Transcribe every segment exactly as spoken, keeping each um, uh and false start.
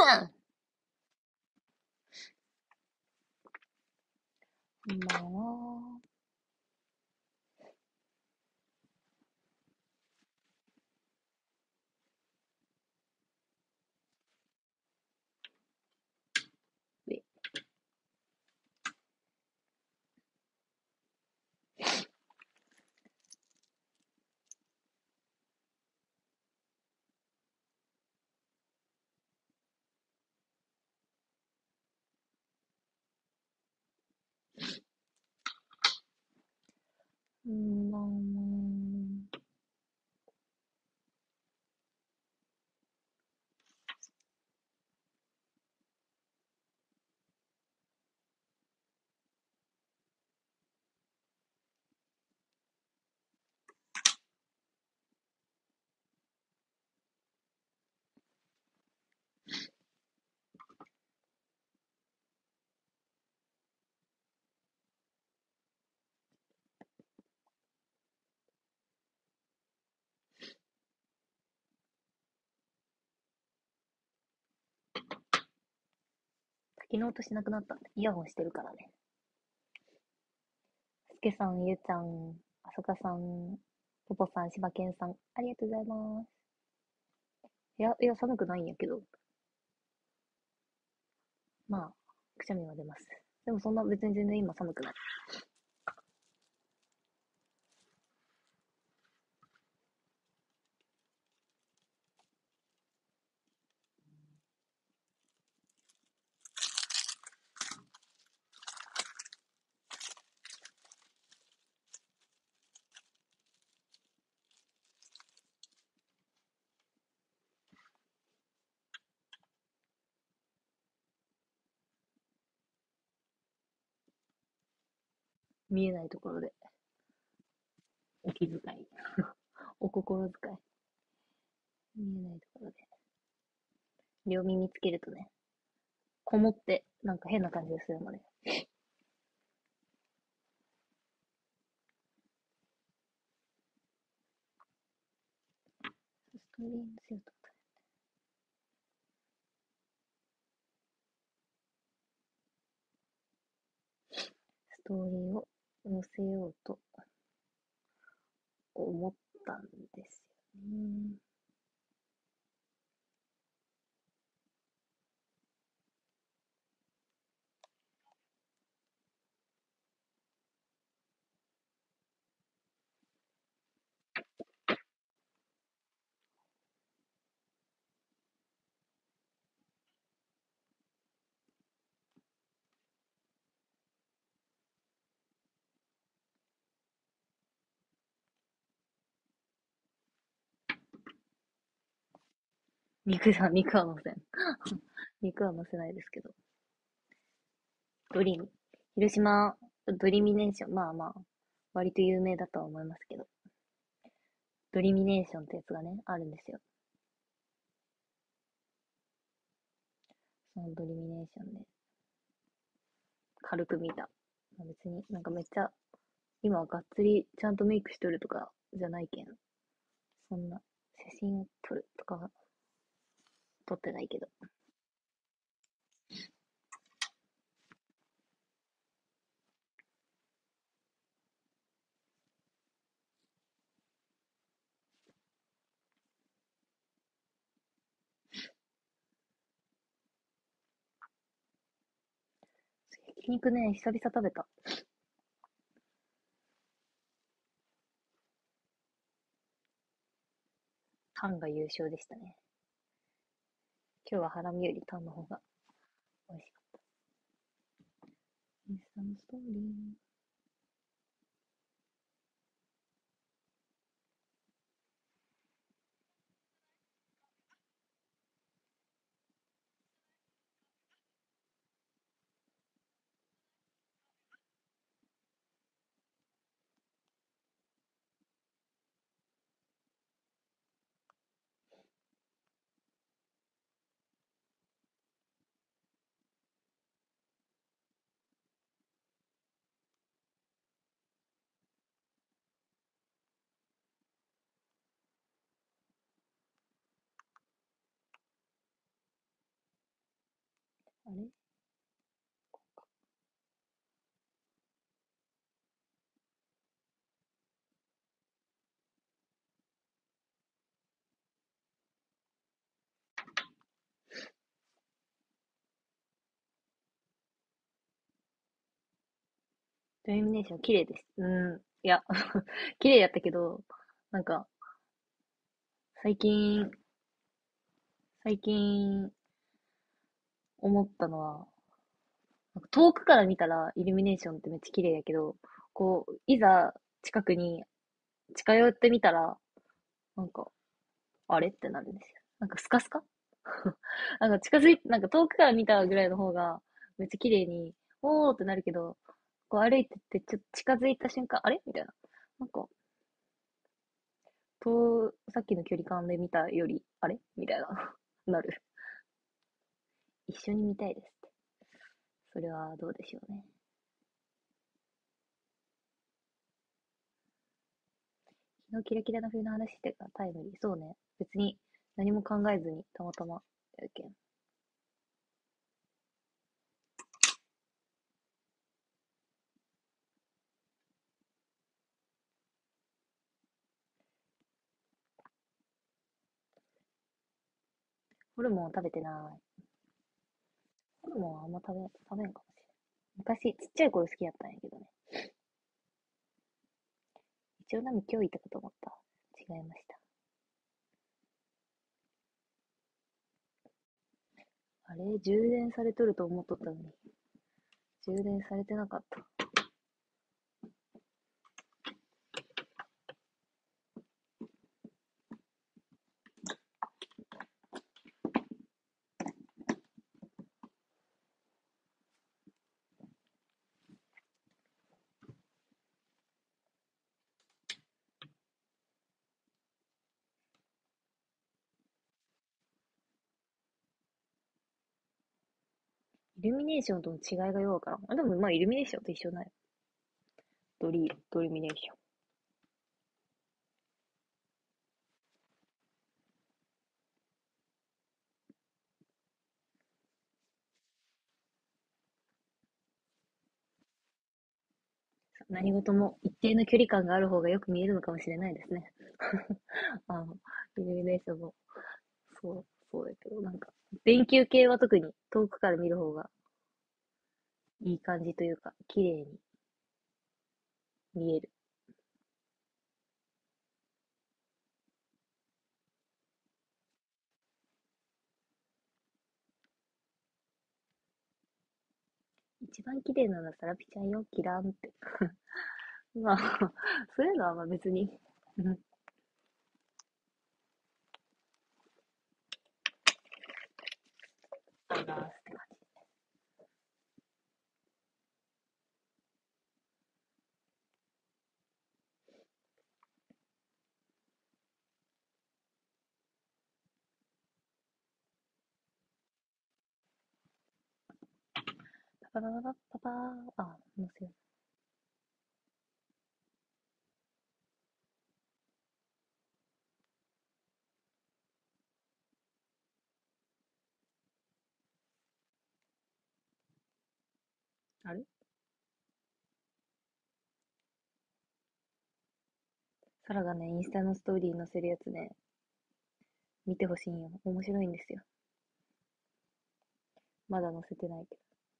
こんばんは。え、こんばんは。滝の音しなくなったんで、イヤホンしてるからね。すけさん、ゆうちゃん、あさかさん、ぽぽさん、しばけんさん、ありがとうございます。いや、いや、寒くないんやけど。まあ、くしゃみは出ます。でもそんな別に全然今寒くない。見えないところで、お気遣い、お心遣い。見えないところで。両耳つけるとね、こもって、なんか変な感じがするので。ストーリーのせよと。ストーリーを載せようと思ったんですよね。肉だ、肉は載せん。肉は載せないですけど。ドリーミ。広島、ドリミネーション。まあまあ、割と有名だとは思いますけど。ドリミネーションってやつがね、あるんですよ。そのドリミネーションで、軽く見た。別になんかめっちゃ、今はがっつりちゃんとメイクしとるとかじゃないけん。そんな、写真を撮るとかは撮ってないけど。焼肉ね、久々食べた。タンが優勝でしたね。今日はハラミよりタンの方が美味しかった。インスタのストーリー。 イルミネーション綺麗です。うん。いや、綺麗やったけど、なんか、最近、最近思ったのは、なんか遠くから見たらイルミネーションってめっちゃ綺麗やけど、こう、いざ近くに近寄ってみたら、なんか、あれってなるんですよ。なんかスカスカなんか近づい、なんか遠くから見たぐらいの方が、めっちゃ綺麗に、おーってなるけど、こう歩いてってちょっと近づいた瞬間、あれみたいな。なんか、と、さっきの距離感で見たより、あれみたいな、なる。一緒に見たいですって。それはどうでしょうね。昨日キラキラな冬の話してたタイムリー。そうね。別に何も考えずにたまたまやけん。ホルモン食べてない。ホルモンはあんま食べ、食べんかもしれん。昔、ちっちゃい頃好きやったんやけどね。一応ナミ今日行ったこと思った。違いました。あれ充電されとると思っとったのに。充電されてなかった。イルミネーションとの違いがよくわからん。あ、でもまあイルミネーションと一緒だよ。ドリ、ドリミネーション。何事も一定の距離感がある方がよく見えるのかもしれないですね。あの、イルミネーションも、そう、そうだけど、なんか、電球系は特に遠くから見る方がいい感じというか、綺麗に見える。一番綺麗なのはサラピちゃんよ、キラーンって。まあ、そういうのはまあ別に、うん、ありますって感じ。パパパパパパー、あ、もうすぐ。あれサラがね、インスタのストーリー載せるやつね、見てほしいんよ。面白いんですよ。まだ載せてないけ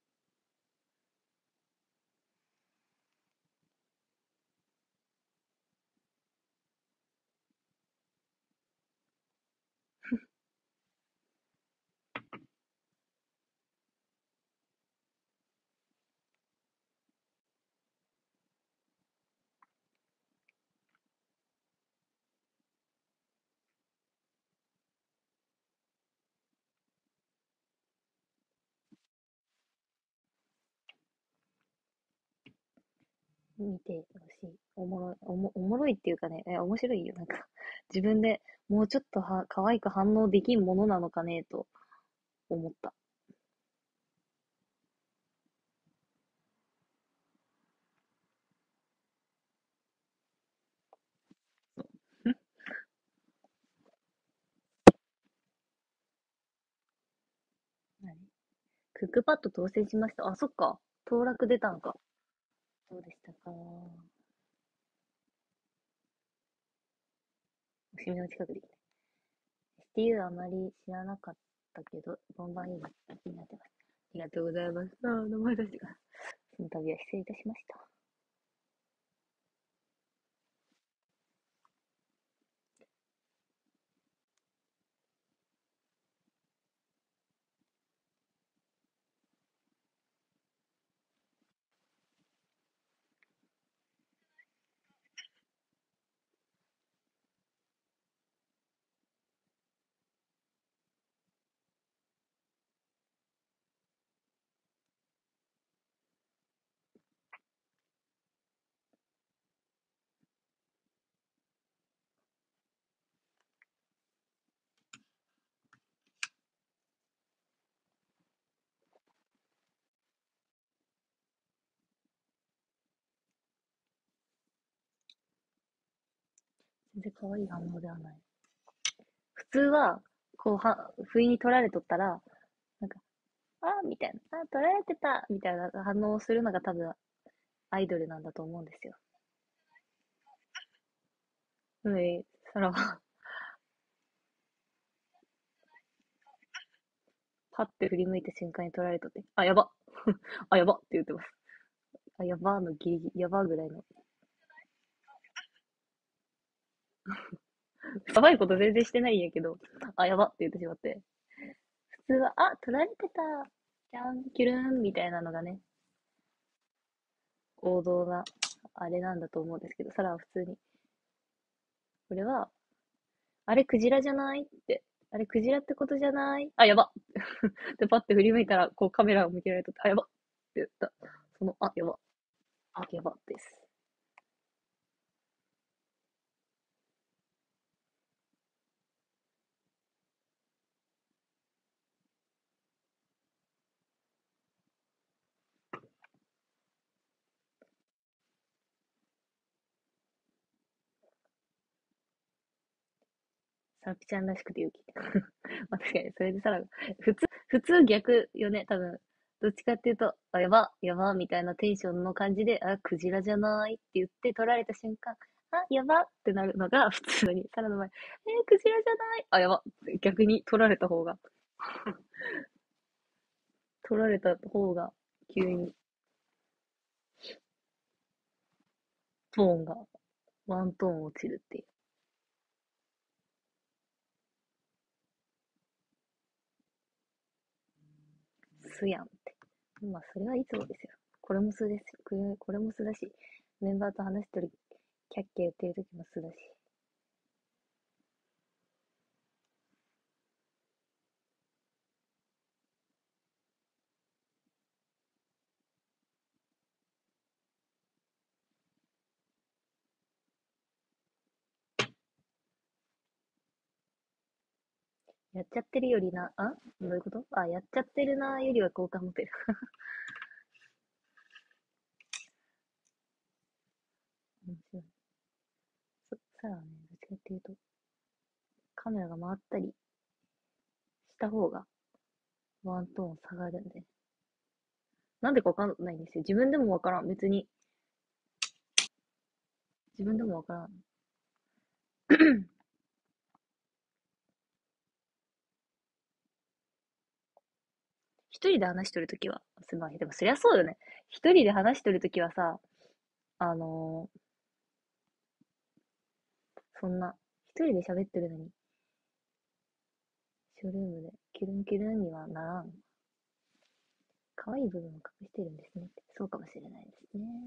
ど。見てほしい。おもろい、おも、おもろいっていうかね、え、面白いよ。なんか、自分でもうちょっとは、可愛く反応できんものなのかね、と思った。何クックパッド当選しました。あ、そっか。当落出たんか。どうでしたか？星の近くで。っていうあまり知らなかったけど、ボンバンいいな気になってます。ありがとうございます。あー、名前出してから。その度は失礼いたしました。 全然可愛い反応ではない。普通は、こう、は、不意に取られとったら、なんか、あーみたいな、あ、取られてたみたいな反応をするのが多分アイドルなんだと思うんですよ。なので、サラは、パッて振り向いた瞬間に取られとって、あ、やばあ、やばって言ってます。あ、やばーのギリギリ、やばーぐらいの。やばいこと全然してないんやけど、あ、やばって言ってしまって。普通は、あ、取られてた、キャン、キュルーンみたいなのがね、王道な、あれなんだと思うんですけど、サラは普通に、これは、あれクジラじゃないって、あれクジラってことじゃないあ、やばで、パッて振り向いたら、こうカメラを向けられとって、あ、やばって言った。その、あ、やば、あ、やばです。サラピちゃんらしくて勇気。まあ確かに、それでサラが、普通、普通逆よね、多分。どっちかっていうと、あ、やば、やば、みたいなテンションの感じで、あ、クジラじゃないって言って取られた瞬間、あ、やばってなるのが普通に、サラの前、えー、クジラじゃないあ、やばって逆に取られた方が、取られた方が急にトーンが、ワントーン落ちるっていう。すやんって。まあ、それはいつもですよ。これも素です。これこれも素だし、メンバーと話してる、キャッキャ言ってる時も素だし。やっちゃってるよりな、あどういうことあ、やっちゃってるなよりは好感持てる。面白い。そしたらね、どっちかっていうと、カメラが回ったりした方がワントーン下がるんで。なんでかわかんないんですよ。自分でもわからん。別に。自分でもわからん。一人で話しとるときは、すまん。でもそりゃそうよね。一人で話しとるときはさ、あのーそんな、一人で喋ってるのに、ショールームでキュルンキュルンにはならん。可愛い部分を隠してるんですね。そうかもしれないですね。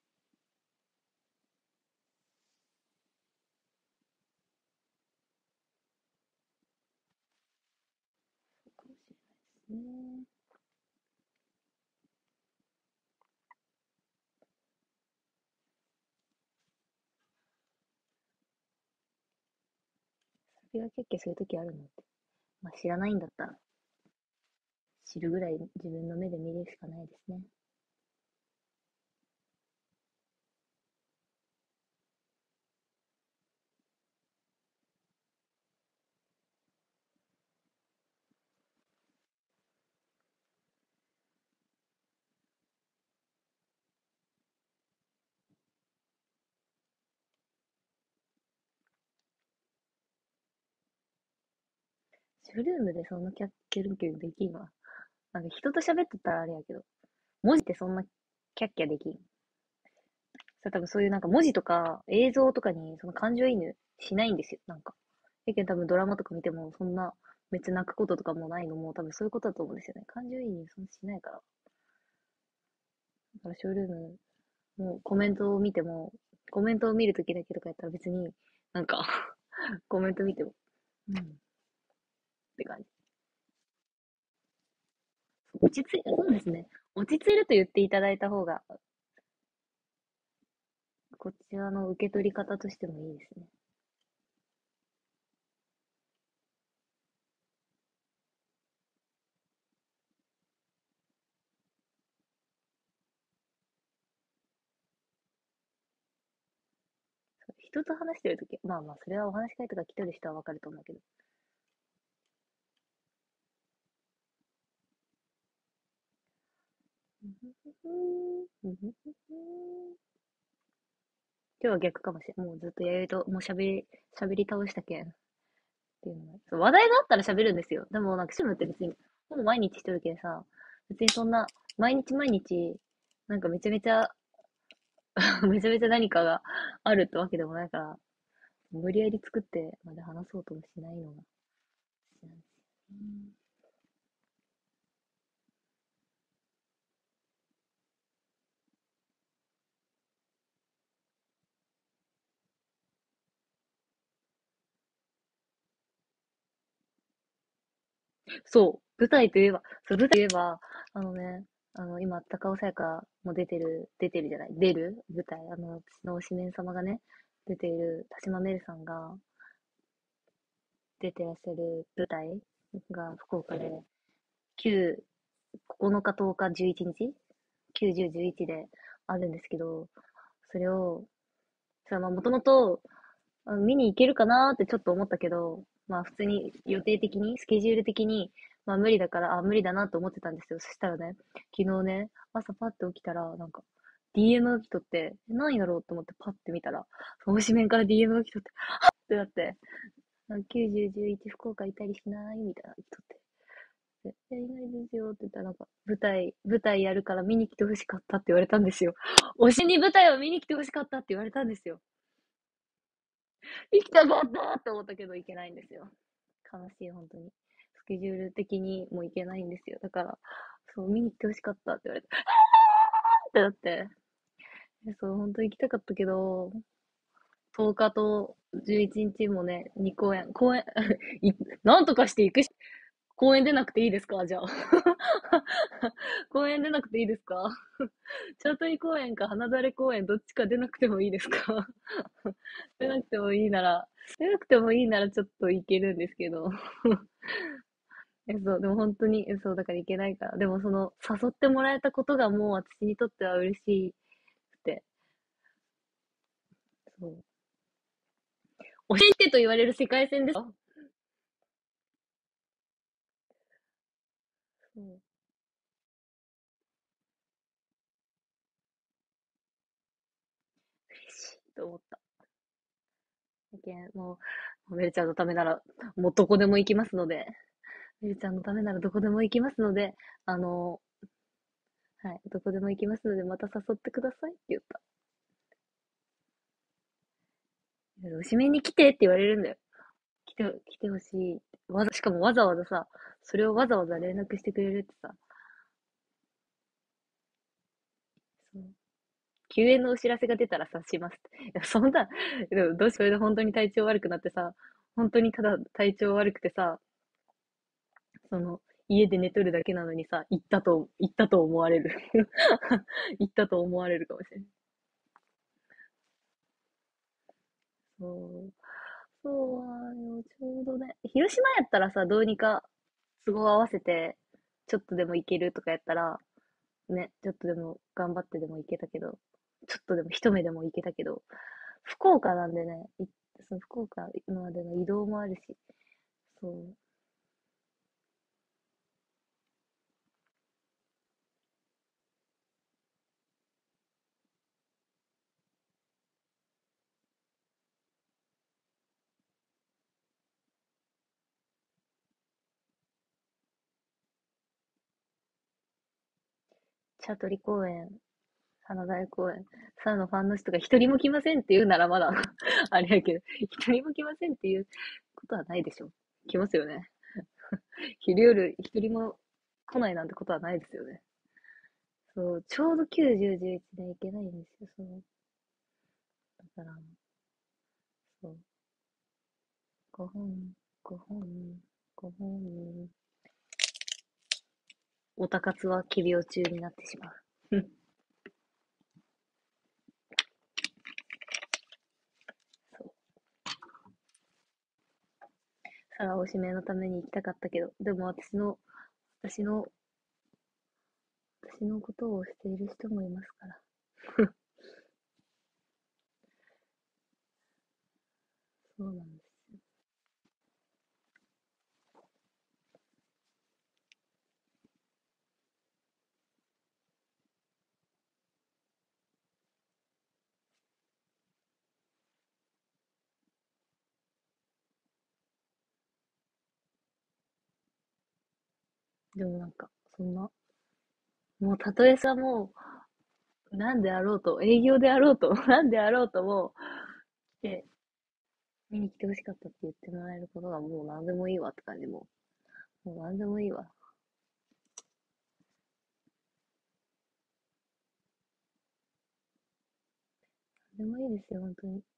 そうかもしれないですね。それが結構そういうときあるのって。まあ、知らないんだったら、知るぐらい自分の目で見るしかないですね。ショールームでそんなキャッキャルキャルできんわ。なんか人と喋ってたらあれやけど、文字ってそんなキャッキャできん。それ多分そういうなんか文字とか映像とかにその感情移入しないんですよ。なんか。やけん多分ドラマとか見てもそんなめっちゃ泣くこととかもないのも多分そういうことだと思うんですよね。感情移入そんなしないから。だからショールームもうコメントを見ても、コメントを見るときだけとかやったら別になんかコメント見ても、うん、って感じ。落ち着い、そうですね。落ち着いると言っていただいた方が、こちらの受け取り方としてもいいですね。 人と話してるとき、まあまあ、それはお話し会とか来てる人はわかると思うけど。今日は逆かもしれん。もうずっと弥生と、もう喋り、喋り倒したけん。っていうのが。そう話題があったら喋るんですよ。でもなんか、シムって別に、ほぼ毎日しとるけんさ、別にそんな、毎日毎日、なんかめちゃめちゃめちゃめちゃ何かがあるってわけでもないから、無理やり作ってまで話そうともしないのが、なんですよね。そう、舞台といえば、そう、舞台といえば、あのね、あの、今、高尾沙耶香も出てる、出てるじゃない、出る舞台、あの、私の推しメン様がね、出ている田島メルさんが出てらっしゃる舞台が福岡で、きゅう、ここのか、とおか、じゅういちにち ?きゅう、じゅう、じゅういちであるんですけど、それを、さ、まあ、もともと、あの見に行けるかなーってちょっと思ったけど、まあ普通に予定的に、スケジュール的に、まあ無理だから、あ、無理だなと思ってたんですよ。そしたらね、昨日ね、朝パッと起きたら、なんか、ディーエム が来とって、え何やろうと思ってパッて見たら、推しメンから ディーエム が来とって、ってなって、きゅうじゅう、じゅういち福岡いたりしないみたいな来とって。で、え、いないですよって言ったら、なんか、舞台、舞台やるから見に来てほしかったって言われたんですよ。推しに舞台を見に来てほしかったって言われたんですよ。行きたかったって思ったけど行けないんですよ。悲しい、本当に。スケジュール的にもう行けないんですよ。だから、そう、見に行ってほしかったって言われて、ってなって、そう、本当に行きたかったけど、とおかとじゅういちにちもね、に公演、公演、いなんとかして行くし、公演出なくていいですかじゃあ。公演出なくていいですか？チャートリ公演か花だれ公演どっちか出なくてもいいですか？出なくてもいいなら、出なくてもいいならちょっといけるんですけど。え、そう、でも本当に、えそう、だからいけないから。でもその、誘ってもらえたことがもう私にとっては嬉しくて。そう。教えてと言われる世界線ですか？そう。嬉しいと思った。だけんもう、メルちゃんのためなら、もうどこでも行きますので、メルちゃんのためならどこでも行きますので、あの、はい、どこでも行きますので、また誘ってくださいって言った。牛めに来てって言われるんだよ。来て、来てほしいって。わざ、しかもわざわざさ、それをわざわざ連絡してくれるってさ、そう。休園のお知らせが出たらさ、しますって。いや、そんな、でもどうしそれで本当に体調悪くなってさ、本当にただ体調悪くてさ、その、家で寝とるだけなのにさ、行ったと、行ったと思われる。行ったと思われるかもしれない。そう。そうはよ、ちょうどね。広島やったらさ、どうにか都合合わせて、ちょっとでも行けるとかやったら、ね、ちょっとでも頑張ってでも行けたけど、ちょっとでも一目でも行けたけど、福岡なんでね、いその福岡までの移動もあるし、そう。茶取公園、花大公園、サウナファンの人が一人も来ませんって言うならまだあれやけど、一人も来ませんっていうことはないでしょ。来ますよね。昼夜一人も来ないなんてことはないですよね。そう、ちょうどきゅう、じゅう、じゅういちで行けないんですよ、そう。だから、そう、ごほん、ごほん、ごほん、おたかつは奇病中になってしまう。そう。さらおしめのために行きたかったけど、でも私の、私の、私のことをしている人もいますから。 そうなんです。でもなんか、そんな、もうたとえさ、もう、なんであろうと、営業であろうと、なんであろうともう、で、見に来てほしかったって言ってもらえることがもう何でもいいわって感じ。もう、もう何でもいいわ。何でもいいですよ、本当に。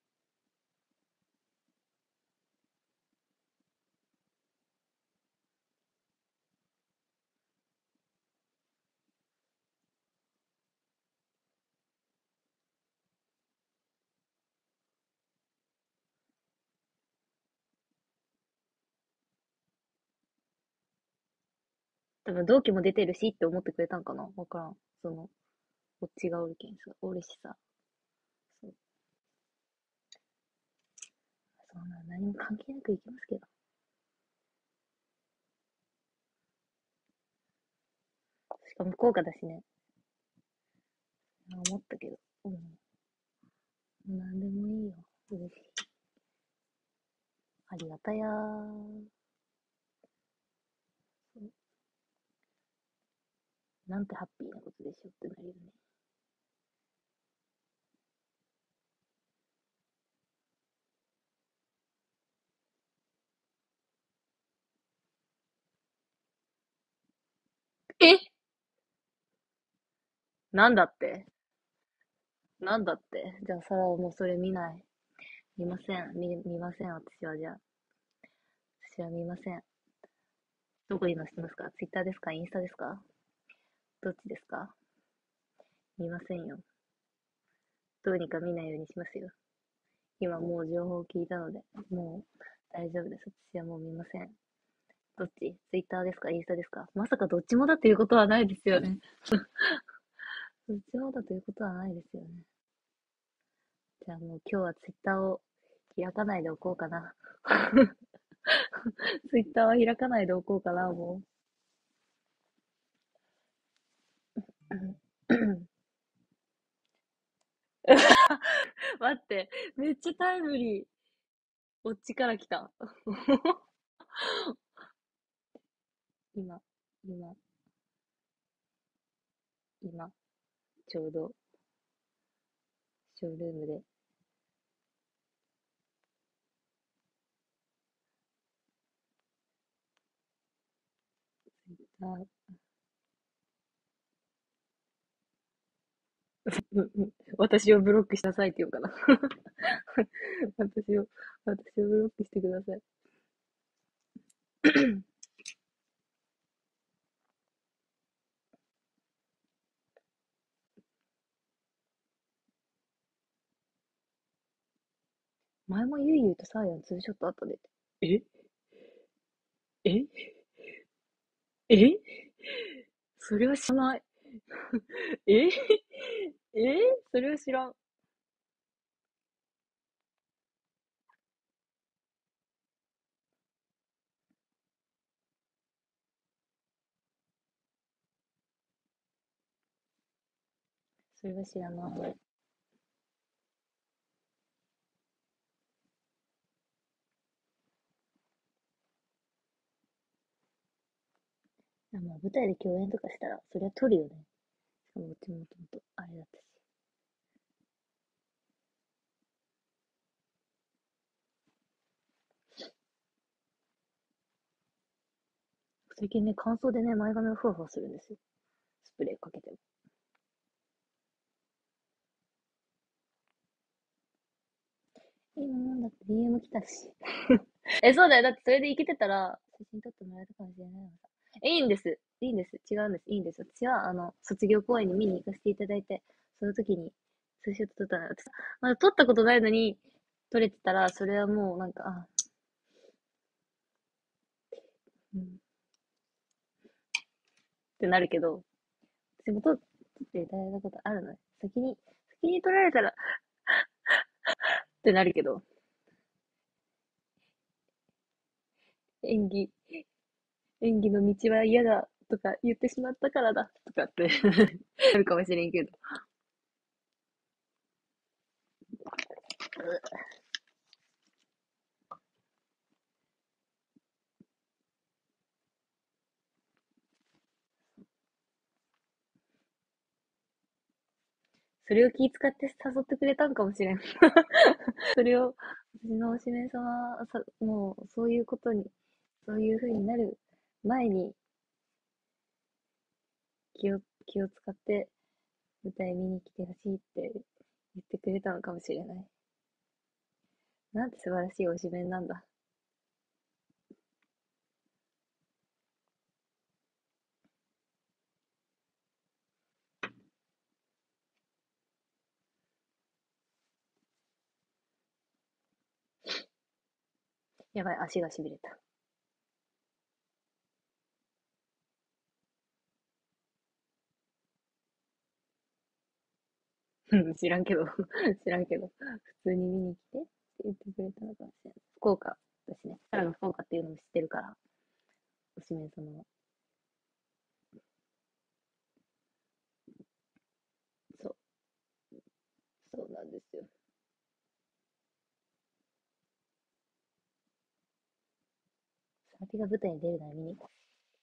多分同期も出てるしって思ってくれたんかなわからん。その、こっちがおるけんさ、おるしさ。そう。そんな何も関係なく行きますけど。しかも福岡だしね。思ったけど。うん。もう何でもいいよ。嬉しい。ありがたやー。そうなんてハッピーなことでしょってなるよね。えなんだってなんだってじゃあ、それはもうそれ見ない。見ません。見、見ません。私はじゃあ。私は見ません。どこで今してますか？ツイッターですか？インスタですか？どっちですか？見ませんよ。どうにか見ないようにしますよ。今もう情報を聞いたので、もう大丈夫です。私はもう見ません。どっちツイッターですか？インスタですか？まさかどっちもだということはないですよね。どっちもだということはないですよね。じゃあもう今日はツイッターを開かないでおこうかな。ツイッターは開かないでおこうかな、もう。待って、めっちゃタイムリー。こっちから来た。今、今、今、ちょうど、ショールームで、あ、うんうん私をブロックしなさいって言うかな。私を、私をブロックしてください。前もゆいゆいとサーヤのツーショットあったで。えええそれは知らない。ええそれは知らん。それは知らない。まあ舞台で共演とかしたら、そりゃ撮るよね。しかもうちもともとあれだったし。最近ね、乾燥でね、前髪がふわふわするんですよ。スプレーかけても。今なんだって ディーエム 来たし。え、そうだよ。だってそれでいけてたら、写真撮ってもらえたかもしれないのさ。え、いいんです。いいんです。違うんです。いいんです。私は、あの、卒業公演に見に行かせていただいて、その時に、ツーショット撮ったのよ。私、まだ撮ったことないのに、撮れてたら、それはもうなんか、あ、うん、ってなるけど、私も撮っていただいたことあるのよ。先に、先に撮られたら、ってなるけど、 演技、演技の道は嫌だとか言ってしまったからだとかってあるかもしれんけど。それを気遣って誘ってくれたんかもしれん。それを、私のおしめさま、さ、もう、そういうことに、そういう風になる前に気を、気を使って舞台見に来てほしいって言ってくれたのかもしれない。なんて素晴らしいおしめなんだ。やばい、足が痺れた。うん知らんけど、知らんけど、普通に見に来てって言ってくれたのかもしれない。福岡だしね。サラが福岡っていうのも知ってるから、おしめさまは。そう、そうなんですよ。サラピが舞台に出るなら見に行こ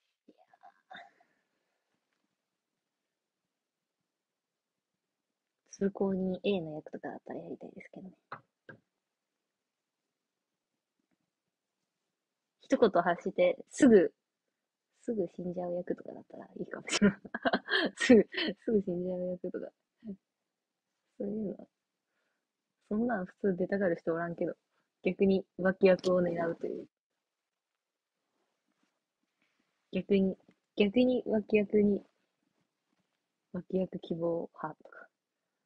う。通行に A の役とかだったらやりたいですけどね。一言発して、すぐ、すぐ死んじゃう役とかだったらいいかもしれない。すぐ、すぐ死んじゃう役とか。そういうのは、そんなん普通出たがる人おらんけど、逆に脇役を狙うという。逆に、逆に脇役に、脇役希望派とか。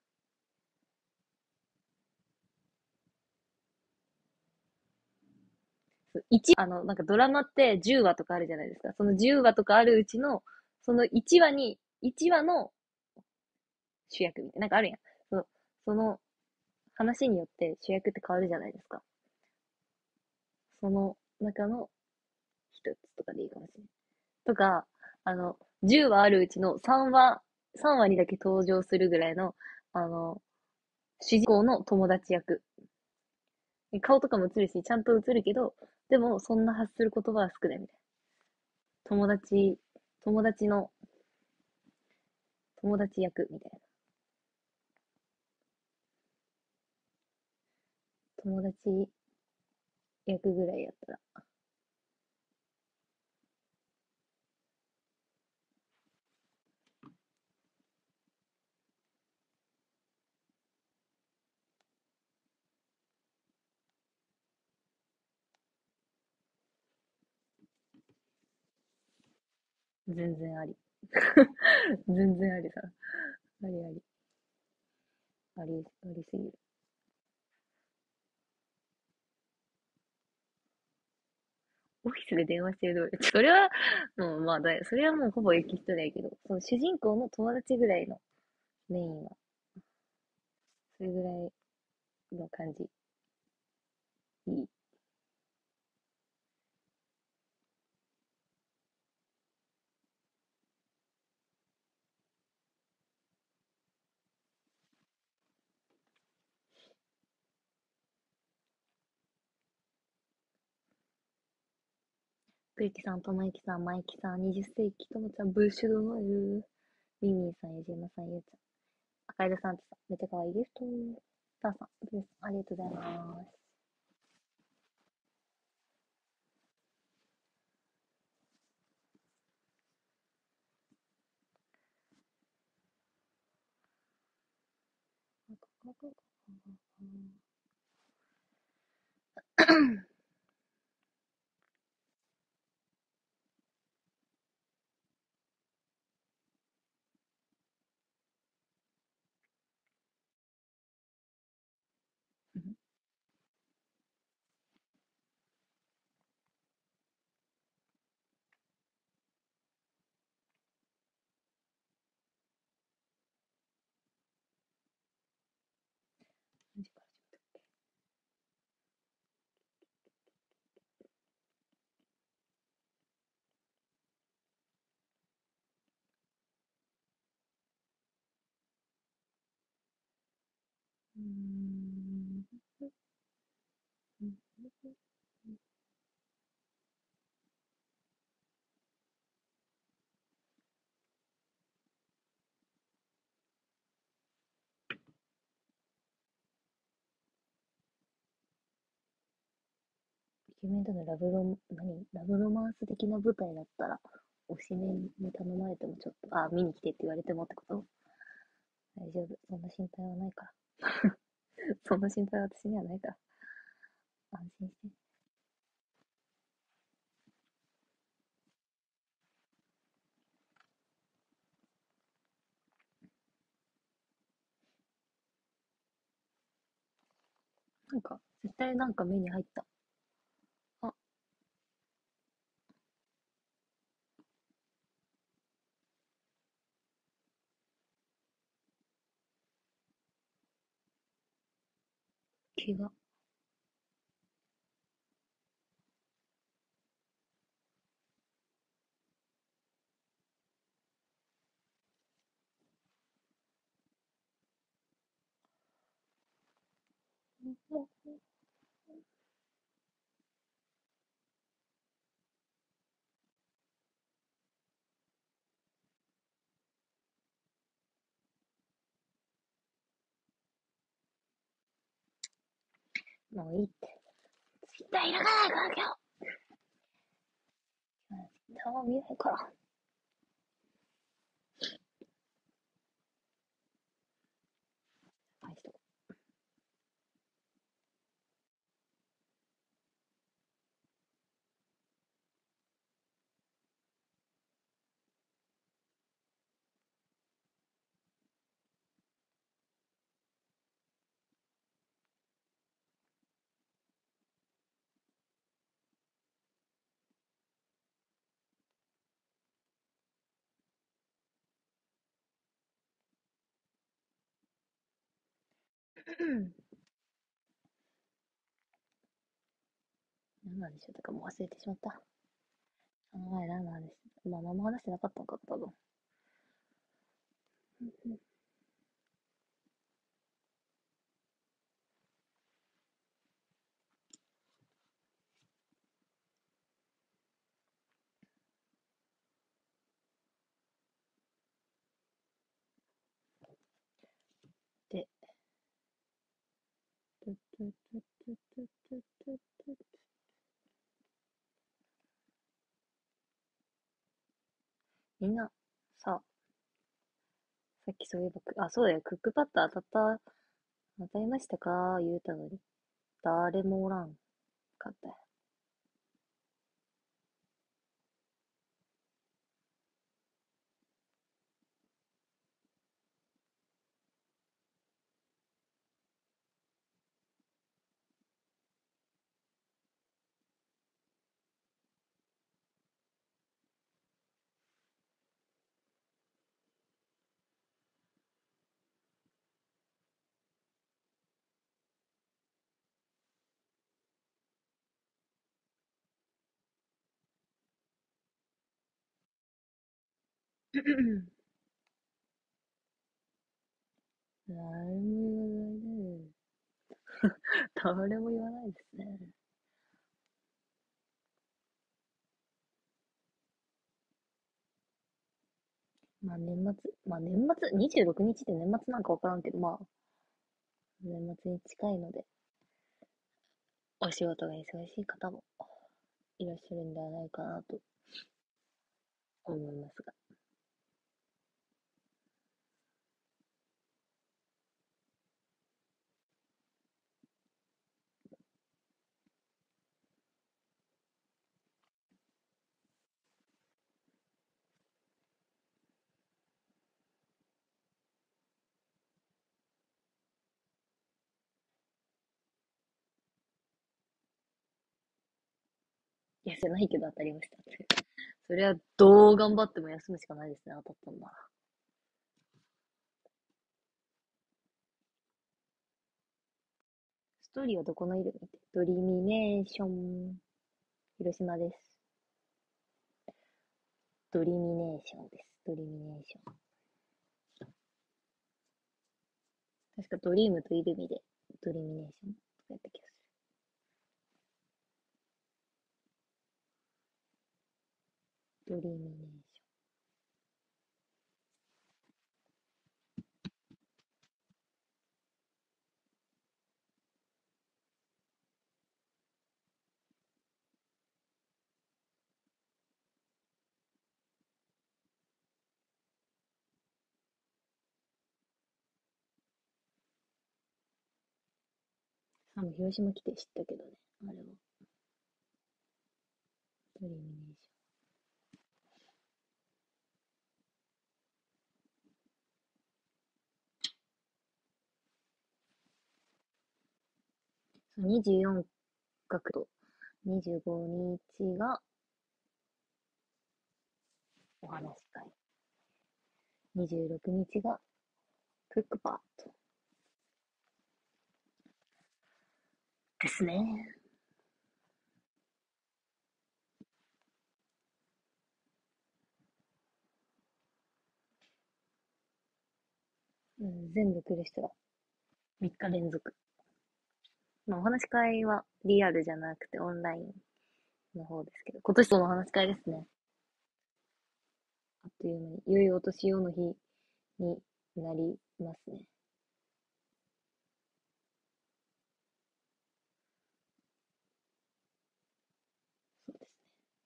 いち、あの、なんかドラマってじゅうわとかあるじゃないですか。そのじゅうわとかあるうちの、そのいちわに、いちわの主役みたいな。なんかあるやん。その、その話によって主役って変わるじゃないですか。その中の一つとかでいいかもしれない。とか、あの、じゅうわあるうちのさんわ、さんわにだけ登場するぐらいの、あの、主人公の友達役。顔とかも映るし、ちゃんと映るけど、でも、そんな発する言葉は少ないみたいな。友達、友達の、友達役みたいな。友達役ぐらいやったら。全然あり。全然ありさ。ありあり。あり、ありすぎる。オフィスで電話してるどれそれは、もうまあだい、それはもうほぼエキストラやけど、その主人公の友達ぐらいのメインは、それぐらいの感じ。いい。栗木さん、ともゆきさん、まいきさん、にじゅっ世紀、ともちゃん、ブッシュドノエル、ミミィさん、やじまさん、ゆうちゃん、赤井田さんってさん、めっちゃ可愛いギフト。ターさん、ブースありがとうございます。 うーん。イケメンとのラブロ、何ラブロマンス的な舞台だったら、推しメンに頼まれてもちょっと、あ、見に来てって言われてもってこと？大丈夫。そんな心配はないから。そんな心配は私にはないから。安心して。なんか、絶対なんか目に入った。あ、毛が。もういいって。絶対開かないから今日。絶対見ないから。返しとこう。何なんでしょう。だからもう忘れてしまった。その前何の話？まあ、何も話してなかったのか、多分。で、トゥトゥトゥトゥトゥトゥトゥトゥみんな、さ、さっきそういえばく、あ、そうだよ、クックパッド当たった、当たりましたか言うたのに、誰もおらんかったよ。誰も言わないね。誰も言わないですね。まあ年末、まあ年末、にじゅうろくにちって年末なんかわからんけど、まあ、年末に近いので、お仕事が忙しい方もいらっしゃるんではないかなと思いますが。痩せないけど当たりましたって。それはどう頑張っても休むしかないですね、当たったんだ。ストーリーはどこの色見て？ドリミネーション。広島です。ドリミネーションです。ドリミネーション。 確かドリームとイルミでドリミネーションとかやった気がする。ドリミネーション。あ、もう広島来て知ったけどね。あれは。ドリミネーション。そうにじゅうよん角とにじゅうごにちがお話し会。にじゅうろくにちがクックパートですね。うん、全部来る人がみっか連続。まあ、お話し会はリアルじゃなくてオンラインの方ですけど、今年のお話し会ですね。あっという間に、良いお年をの日になりますね。そうです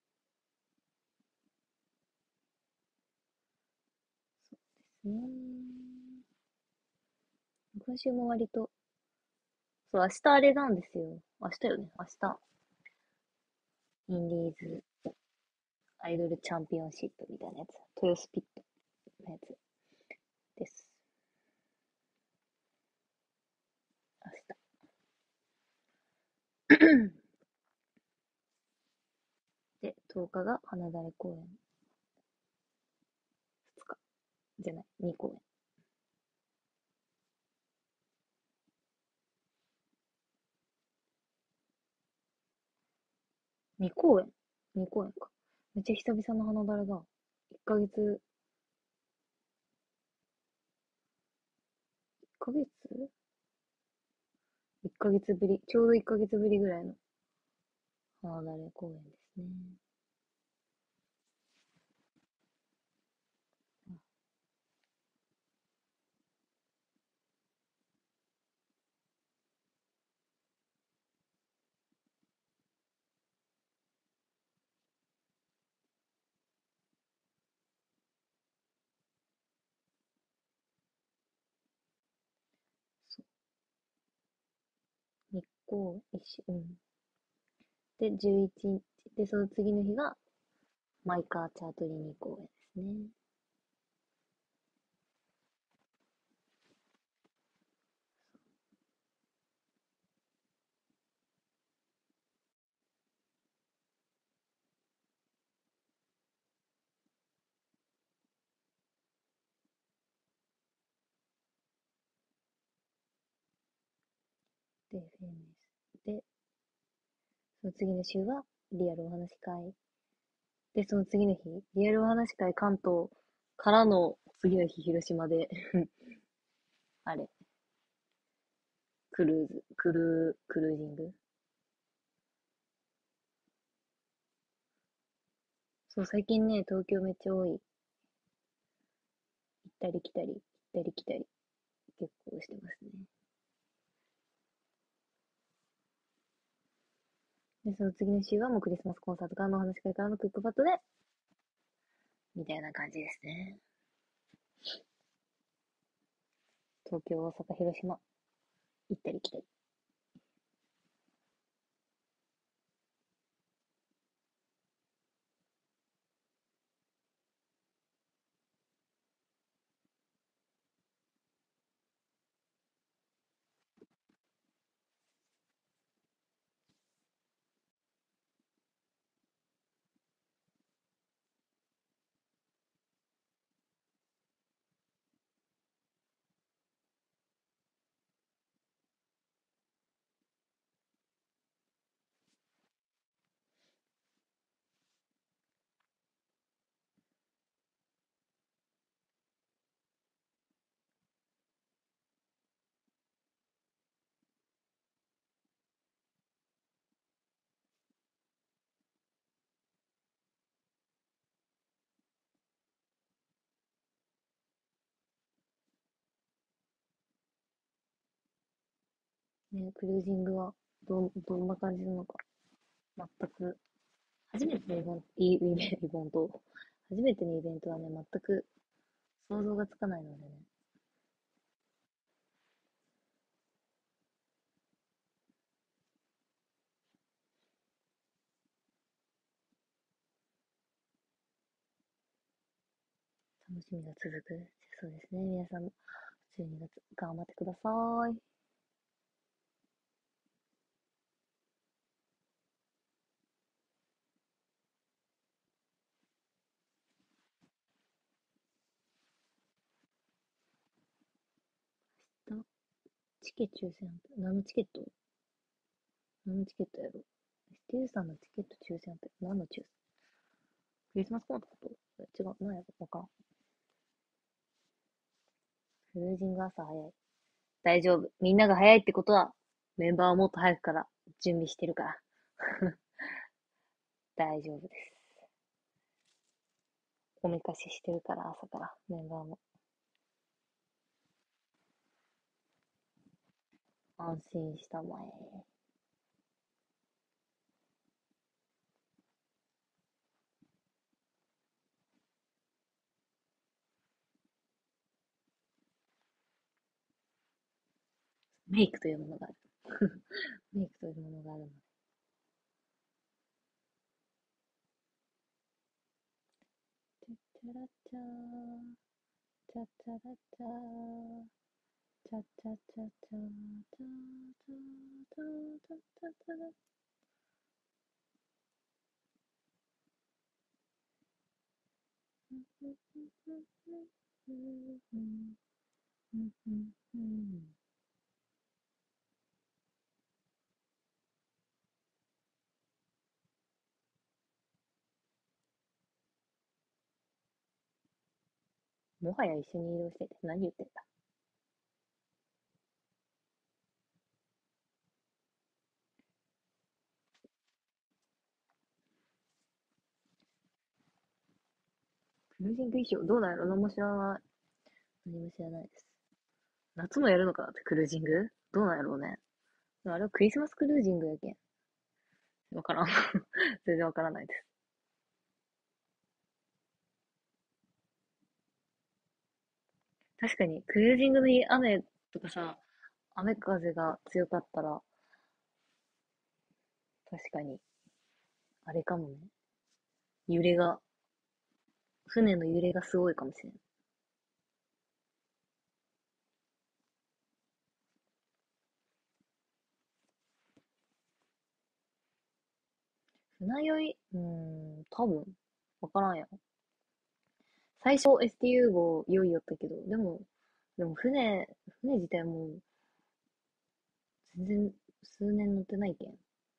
ね。今週も割と、そう、明日あれなんですよ。明日よね。明日、インディーズアイドルチャンピオンシップみたいなやつ。豊スピットのやつです。明日。で、とおかが花だれ公演。ふつか。じゃない、に公演。に公演 ?に 公演か。めっちゃ久々の花だれだ。いっかげつ、いっかげつ ?いっ ヶ月ぶり、ちょうどいっかげつぶりぐらいの花だれ公演ですね。そう。日光、一週、うん。で、じゅういちにち。で、その次の日が、マイカーチャートリーに公演ですね。で、フェーネス。で、その次の週は、リアルお話し会。で、その次の日、リアルお話し会関東からの次の日、広島であれ、クルーズ、クルー、クルージング。そう、最近ね、東京めっちゃ多い。行ったり来たり、行ったり来たり、結構してますね。で、その次の週はもうクリスマスコンサートからのお話し会からのクックパッドで、みたいな感じですね。東京、大阪、広島、行ったり来たり。 ね、クルージングはどん、どんな感じなのか、全く、初めてのイベント、イイベイベント、初めてのイベントはね、全く想像がつかないのでね、楽しみが続く。そうですね、皆さん、じゅうにがつ、頑張ってください。とチケ抽選何のチケット何のチケットやろ？ エスティーユー さんのチケット抽選って何の抽選？クリスマスコーナーってこと違う、何やろわからん。クルージング朝早い。大丈夫。みんなが早いってことは、メンバーはもっと早くから準備してるから。大丈夫です。おめかししてるから、朝から、メンバーも。安心したまえ。メイクというものがある。メイクというものがあるので。チャラチャー、チャチャラチャー、チャチャチャチャー、チャチャチャチャチャチャチャ。もはや一緒に移動してて何言ってんだ。クルージング衣装どうなんやろ？何も知らない。何も知らないです。夏もやるのかなってクルージングどうなんやろうね。あれはクリスマスクルージングやけん。わからん。全然わからないです。確かに、クルージングの日雨とかさ、雨風が強かったら、確かに、あれかもね。揺れが、船の揺れがすごいかもしれん。船酔い、うーん、多分、わからんやろ。最初 エスティーユー 号酔いよったけど、でも、でも船、船自体もう全然数年乗ってないけん、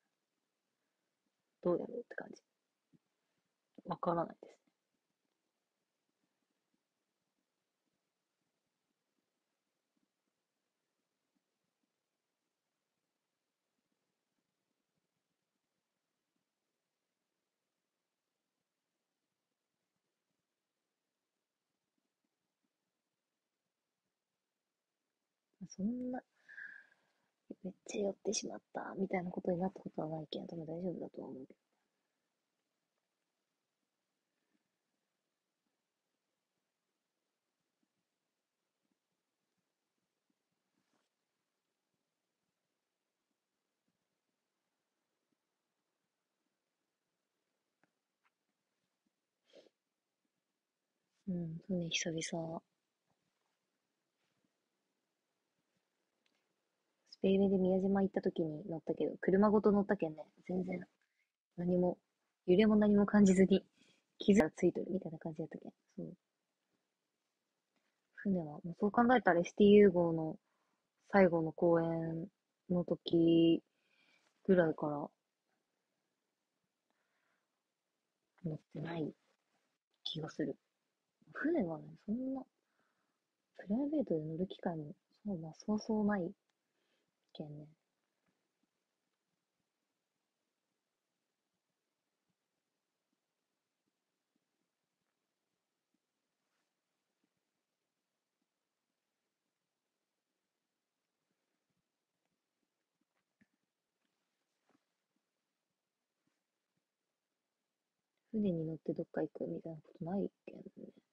どうやろうって感じ。わからないです。そんな、めっちゃ酔ってしまった、みたいなことになったことはないけん、多分大丈夫だとは思うけど。うん、船久々。スペインで宮島行った時に乗ったけど、車ごと乗ったけんね、全然何も、揺れも何も感じずに、傷がついてるみたいな感じだったけん。そう。船は、もうそう考えたら エスティーユー 号の最後の公演の時ぐらいから乗ってない気がする。船はね、そんな、プライベートで乗る機会も、そう、まあ、そうそうないけんね。 船に乗ってどっか行くみたいなことないけんね。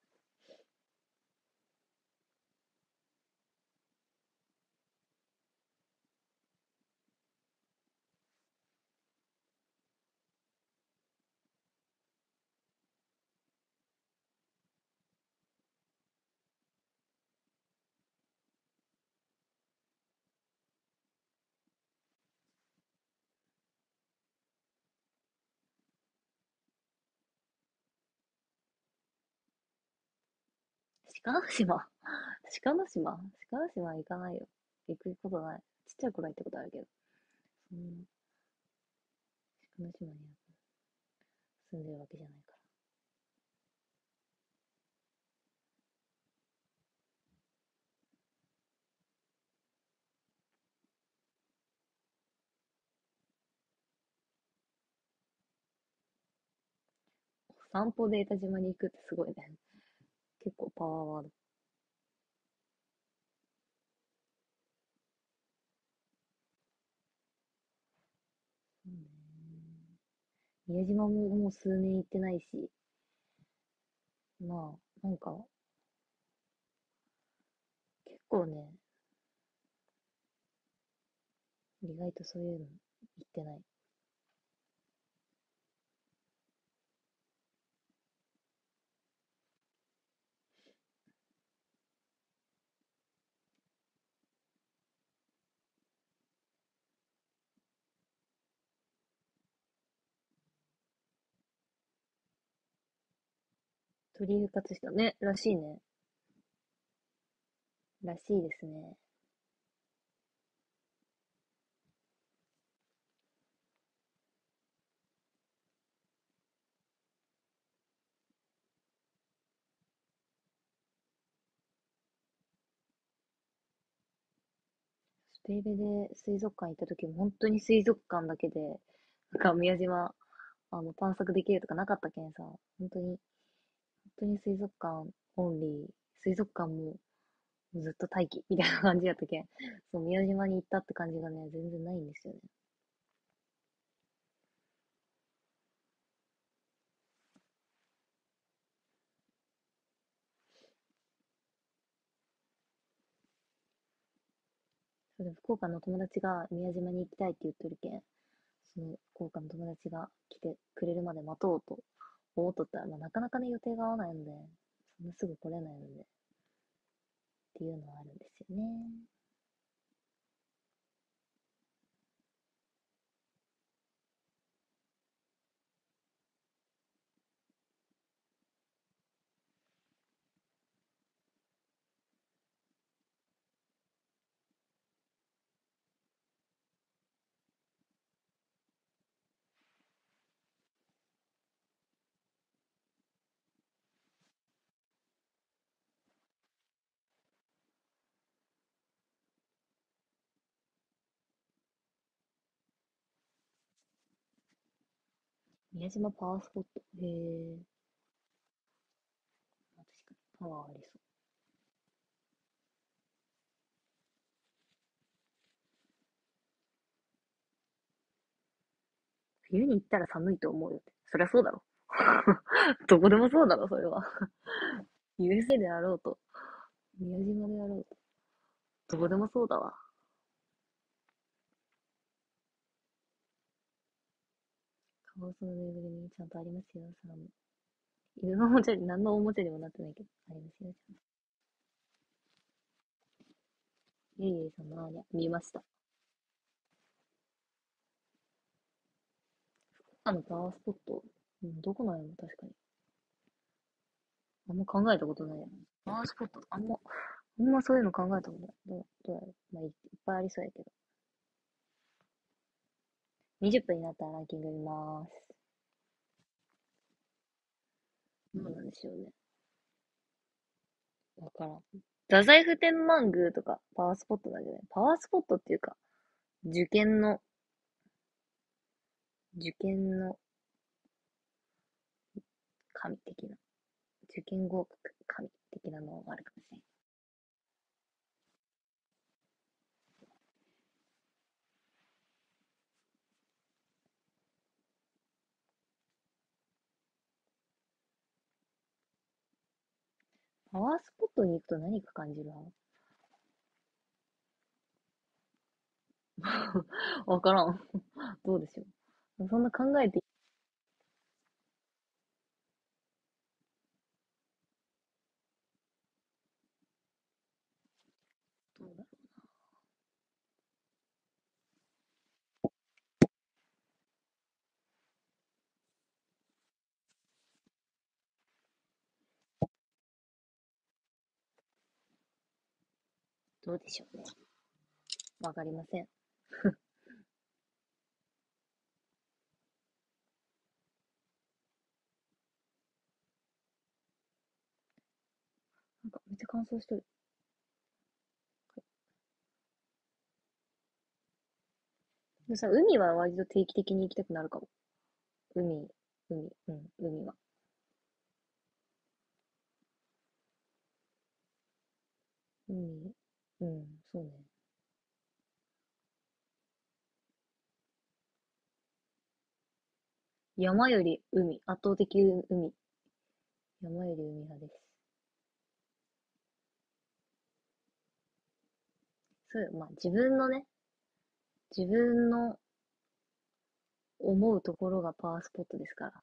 鹿の島鹿の島鹿の島は行かないよ。行くことない。ちっちゃい頃は行ったことあるけど。そんな、鹿の島には住んでるわけじゃないから。散歩で江田島に行くってすごいね。結構パワーワード。そうね。宮島ももう数年行ってないし、まあ、なんか、結構ね、意外とそういうの行ってない。鳥復活したね。らしいね。らしいですね。スペイベで水族館行った時も本当に水族館だけで、なんか宮島、あの、探索できるとかなかったけんさ、本当に、本当に水族館オンリー、水族館もずっと待機みたいな感じやったけん、そう、宮島に行ったって感じがね、全然ないんですよね。それで福岡の友達が宮島に行きたいって言ってるけん、その福岡の友達が来てくれるまで待とうと思っとったら、まあ、なかなかね、予定が合わないので、そんなすぐ来れないので、っていうのはあるんですよね。宮島パワースポット。へえ。まあ確かにパワーありそう。冬に行ったら寒いと思うよって。そりゃそうだろ。どこでもそうだろ、それは。ユーエスエー であろうと、宮島であろうと。どこでもそうだわ。カワウソのぬいぐるみちゃんとありますよ、サーモン。犬のおもちゃに、何のおもちゃにもなってないけど、ありますよ、ちゃんと。ゆいゆいさんのあーにゃ、見ました。あのパワースポット、うん、どこなんやろ、確かに。あんま考えたことないやん。パワースポット、あんま、あんまそういうの考えたことない。どう、どうやろう。まあい、いっぱいありそうやけど。にじゅっぷんになったらランキング見まーす。どうなんでしょうね。わからん。太宰府天満宮とかパワースポットなんじゃない？パワースポットっていうか、受験の、受験の神的な、受験合格神的なのがあるかもしれん。 パワースポットに行くと何か感じる派？わからん。どうでしょう。そんな考えて、どうだどうでしょうね。わかりません。なんかめっちゃ乾燥してる。でさ、海は割と定期的に行きたくなるかも。海、海、うん、海は。海、うん、そうね。山より海、圧倒的海。山より海派です。そうよ、まあ自分のね、自分の思うところがパワースポットですから、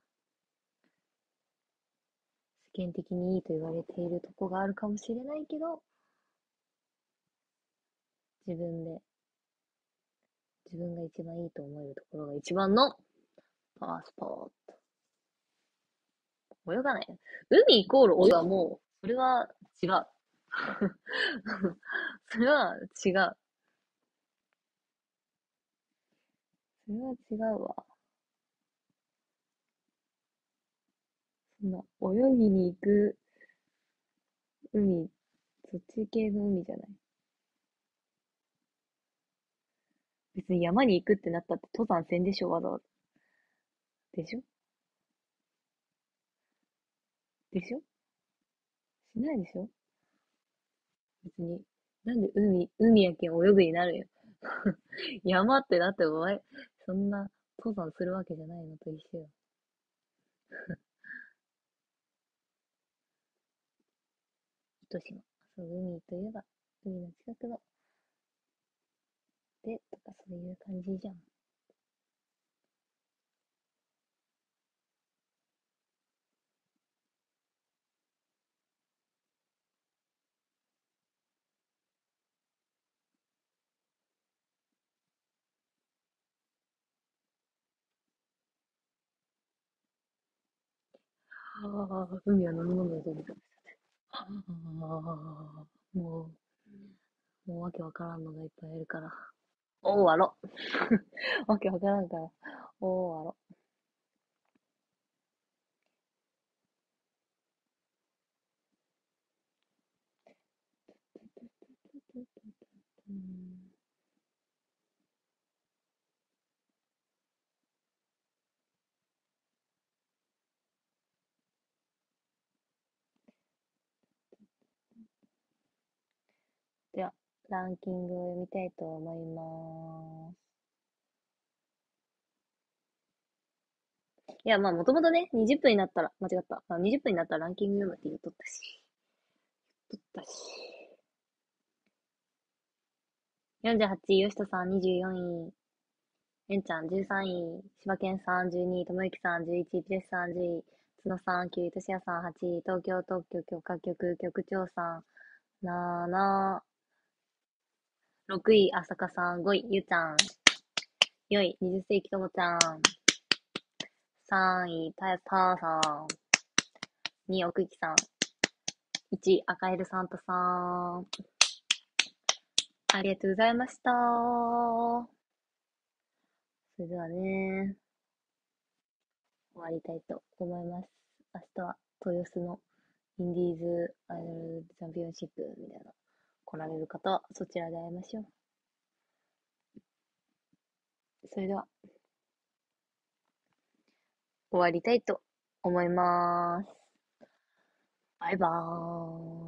世間的にいいと言われているとこがあるかもしれないけど、自分で、自分が一番いいと思えるところが一番のパワースポット。泳がない。海イコール泳はもう、それは違う。それは違う。それは違うわ。そんな、泳ぎに行く海、そっち系の海じゃない。別に山に行くってなったって登山せんでしょ、わざわざ。でしょでしょしないでしょ別に。なんで海、海やけん泳ぐになるよ。山ってだってお前、そんな登山するわけじゃないのと一緒よ。糸島。そう、海といえば、海の近くの、で、とかそういう感じじゃん。ああ、海は飲み物で出てくる。ああ、もう、もうわけわからんのがいっぱいあるから。おーわろ。わけわからんから。おーわろ。うん。では、ランキングを読みたいと思います。いや、まあ、もともとね、にじゅっぷんになったら、間違った。あ、にじゅっぷんになったらランキング読むって言っとったし。言っとったし。よんじゅうはちい、よしとさんにじゅうよんい、えんちゃんじゅうさんい、しばけんさんじゅうにい、ともゆきさんじゅういちい、ぴろしさんじゅうい、つのさんきゅうい、としやさんはちい、東京特許許可局局長さんなな、ろくい、あさかさんごい、ゆうちゃんよんい、にじゅっ世紀ともちゃんさんい、たやたーさんにい、奥行さんいちい、赤ヘルサンタさんありがとうございました。それではね、終わりたいと思います。明日は豊洲のインディーズアイドルチャンピオンシップみたいな来られる方はそちらで会いましょう。それでは終わりたいと思います。バイバーイ。